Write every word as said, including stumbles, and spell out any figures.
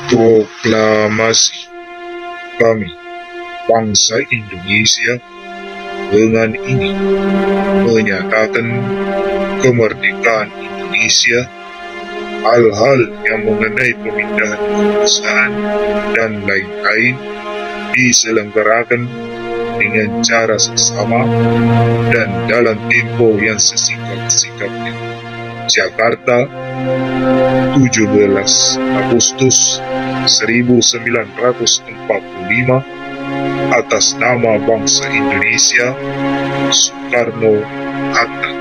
Proklamasi kami, bangsa Indonesia, dengan ini menyatakan kemerdekaan Indonesia, hal-hal yang mengenai pemindahan kekuasaan dan lain-lain diselenggarakan dengan cara seksama dan dalam tempo yang sesingkat-singkatnya. Jakarta, tujuh belas Agustus seribu sembilan ratus empat puluh lima, atas nama bangsa Indonesia, Soekarno-Hatta.